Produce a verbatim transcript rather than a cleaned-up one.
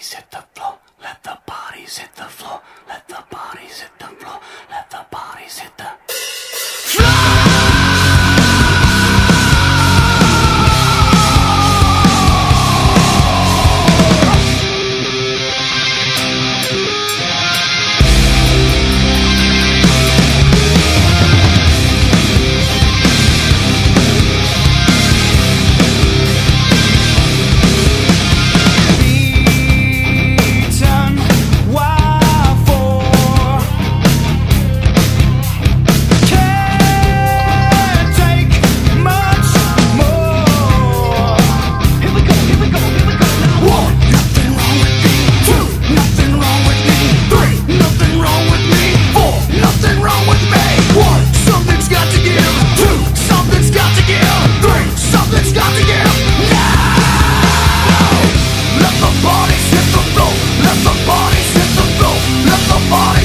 bodies hit the floor. Let the bodies hit the floor. Let the bodies hit the floor. Let the bodies hit the bodies hit the floor. Let the bodies hit the floor. Let the bodies